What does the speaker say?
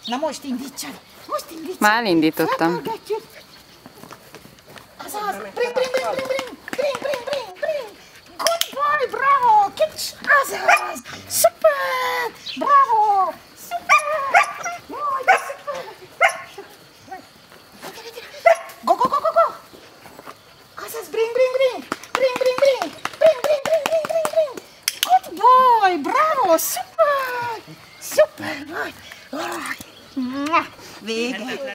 Na most indítsad! Most indítsad! Már elindítottam. Felpörgetjük. Azaz! Bring, bring, bring, bring, bring! Bring, bring, bring, bring! Good boy, bravo! Kicsi! Azaz! Szuper! Bravo! Szuper! Jaj, de szuper! Go, go, go, go, go! Azaz, bring, bring, bring! Bring, bring, bring! Bring, bring, bring, bring, bring, bring! Good boy! Bravo! Szuper! Szuper vagy! Vége!